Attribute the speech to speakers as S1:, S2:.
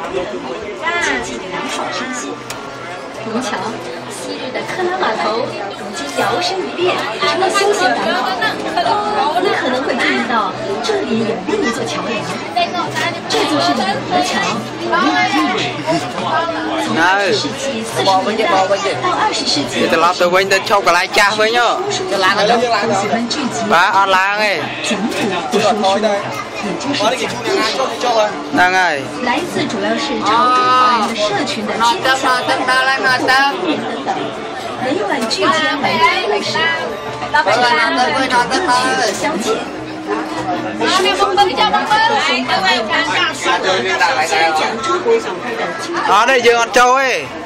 S1: 经济凉爽之际。您瞧，昔日的克拉码头，如今摇身一变成了休闲港口。你可能会注意到，这里有另一座桥梁，这就是李德桥。从20世纪40年代到20世纪，
S2: ទៅឡប់ទៅវិញទៅឈប់កន្លែងចាស់វិញហ៎
S1: 都喜欢聚集
S2: បាទអត់ឡើងទេ
S1: 讲古不说书，也就是讲历史。
S2: ហ្នឹងហើយ
S1: 来自主要是潮州华人的社群的经常等等，每晚聚集每个故事，这是他们一种乐趣和消遣。书中记的都是港味大师的讲中国小说的经典。
S2: អត់ទេយើងអត់ចូលទេ